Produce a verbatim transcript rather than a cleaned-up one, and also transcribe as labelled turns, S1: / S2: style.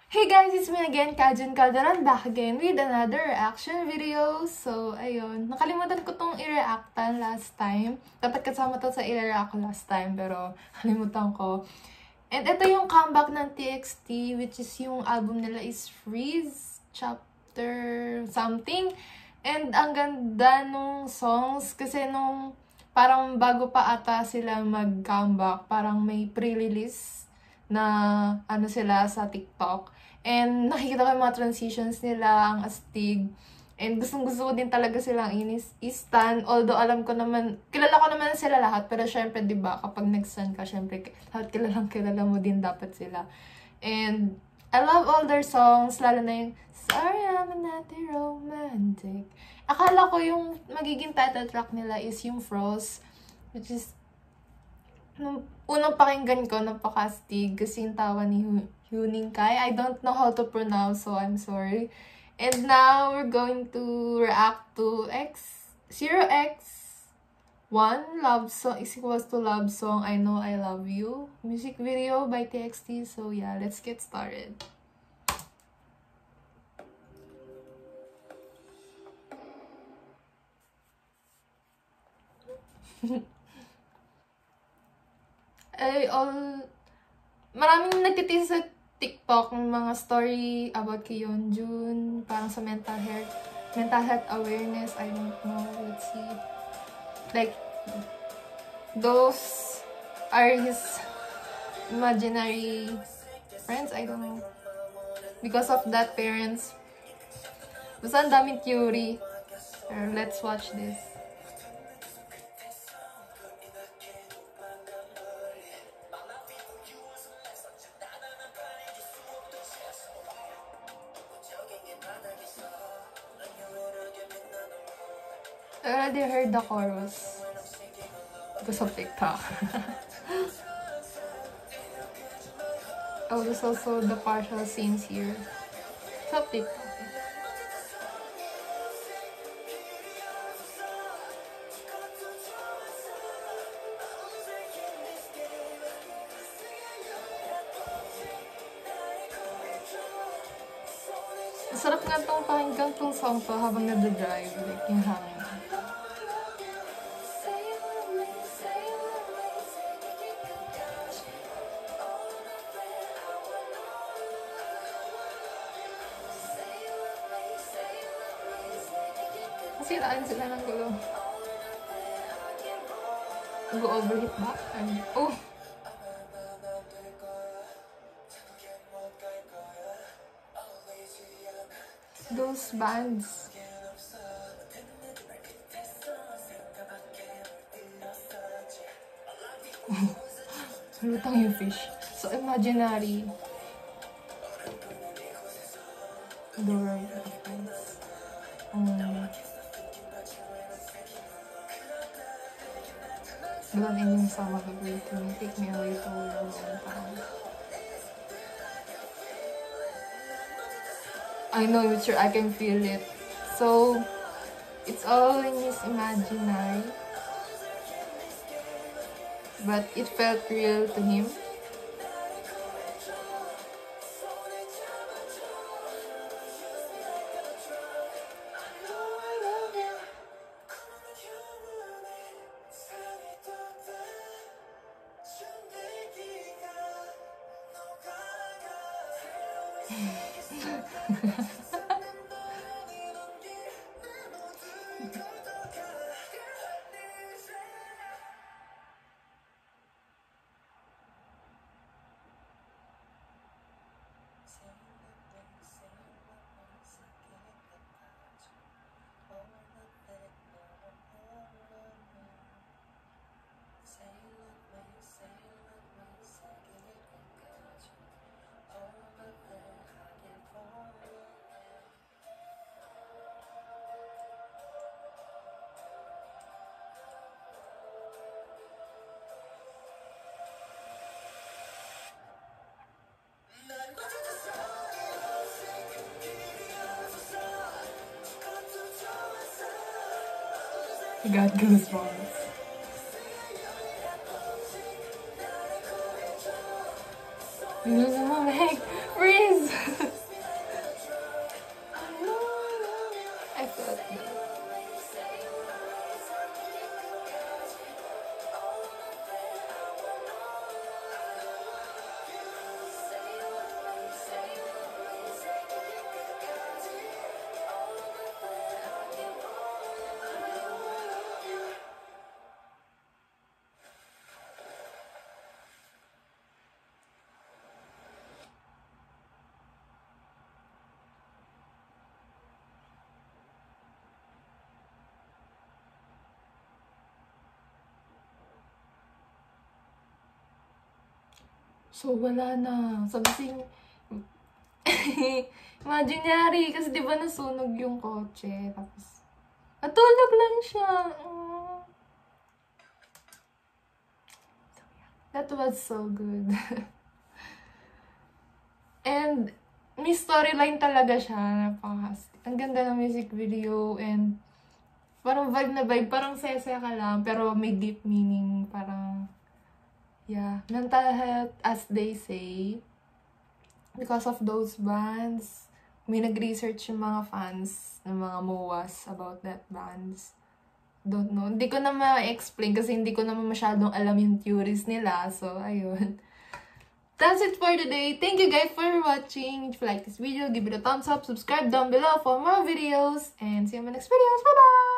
S1: Hey guys, it's me again, Kajun Calderon, back again with another reaction video. So, ayun, nakalimutan ko tong i-reactan last time. Dapat kasama to sa i-react ko last time, pero nakalimutan ko. And ito yung comeback ng T X T, which is yung album nila is Freeze, chapter something. And ang ganda nung songs, kasi nung parang bago pa ata sila mag-comeback, parang may pre-release na ano sila sa TikTok. And nakikita ko yung mga transitions nila, ang astig. And gustong-gusto ko din talaga silang inis i-stan. Although alam ko naman, kilala ko naman sila lahat. Pero syempre, di ba, kapag nag-stan ka, syempre, lahat kilalang kilala mo din dapat sila. And I love all their songs, lalo na yung Sorry, I'm not romantic. Akala ko yung magiging title track nila is yung Frost, which is nung unang pakinggan ko, napaka-astig kasi yung tawa ni Huning Kai. I don't know how to pronounce, so I'm sorry. And now, we're going to react to X zero X one Love Song is equals to Love Song I Know I Love You music video by T X T. So yeah, let's get started. Ay, all... Maraming nagtitis sa TikTok ng mga story about kay Yeonjun, parang sa mental health, mental health awareness, I don't know, let's see. Like, those are his imaginary friends, I don't know. Because of that, parents, basta ang daming theory. Uh, let's watch this. I already heard the chorus because of TikTok. Oh, there's also the partial scenes here. Sa TikTok. Sarap nga itong pakinggan tong song to habang nag-drive, like yung hangin. Siraan sila ng gulo. Nag-overheat ba? Oh! Those bands. Lutang yung fish. So, imaginary. Adorable. Um, Doon in yung sama ka great to me. Take me away to a long time. I know it's sure I can feel it. So, it's all in his imaginary. But it felt real to him. I got goosebumps. Gusto mo make freeze! I felt that. So, wala na. Sabi sing... Imagine nyari, kasi di ba nasunog yung kotse. Tapos, natulog lang siya. Mm. That was so good. And, may storyline talaga siya. Napakastig. Ang ganda ng music video and parang vibe na vibe. Parang saya-saya ka lang, pero may deep meaning. Parang... Yeah, mental health, as they say, because of those bands, may nag-research yung mga fans ng mga M O A S about that bands. Don't know. Hindi ko na ma-explain kasi hindi ko naman masyadong alam yung theories nila. So, ayun. That's it for today. Thank you guys for watching. If you like this video, give it a thumbs up, subscribe down below for more videos, and see you in my next videos. Bye-bye!